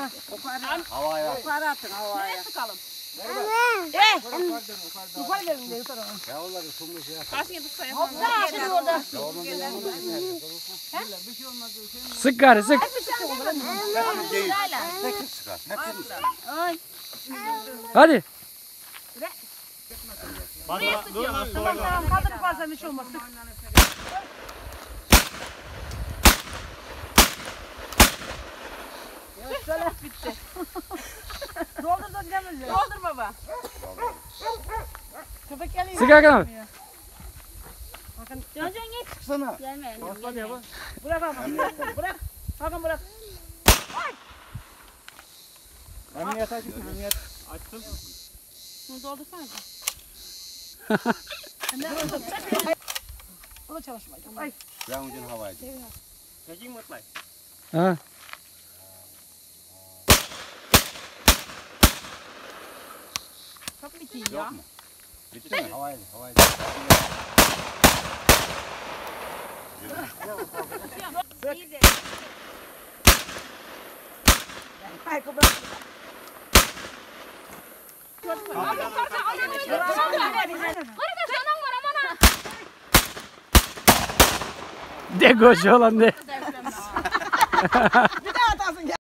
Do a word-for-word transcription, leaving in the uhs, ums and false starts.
Havaya. Yukarı atın havaya. Nereye sıkalım? Eh! Yukarı verin de yukarı. Ya onları sunmuş ya. Karşıya tutsayım. Hopla şimdi orada. Ya onun bir Sık gari sık. değil. Sıkar. Hepimiz. Ay. Hadi. Buraya sıkıyoruz. Tamam tamam kaldırıp varsa bir şey olmaz. Sık. Şöyle bitti. Doldur da demir. Doldur baba. Köpek geliyor. Sık Hakan abi. Bakın can can git. Sıksana. Gelme. Basma diye bak. Bırak ama. Bırak. Hakan bırak. Emniyet açık. Emniyet. Açtım. Bunu doldursana. O da çalışmıyor. Ay. Ben ucun havaya. Çekeyim mutlu. Ha. Çok biteyim ya. Yok mu? Bitti mi? Havaya. Havaya. Ay kubra. De koş olan de.